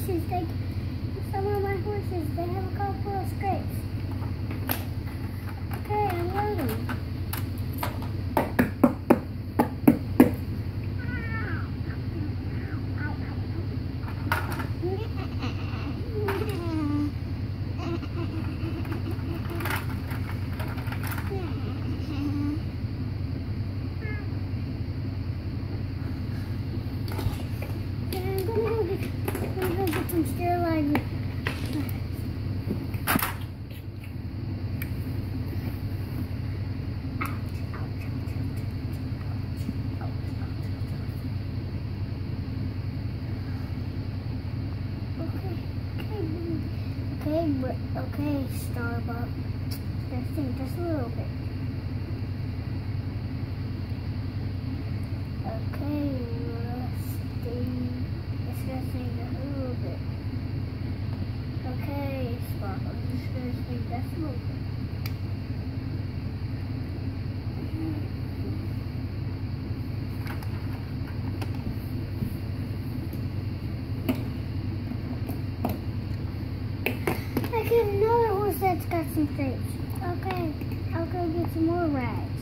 horses, some of my horses, they have a couple of scrapes. Okay, I'm loading. I'm gonna get some sterilizing. Okay, Starbucks. Just think just a little bit. Okay, Rusty. It's gonna sing just a little bit. Okay, Sparkle. I'm just gonna sing just a little bit. I get another horse that's got some grapes. Okay, I'll go get some more rags.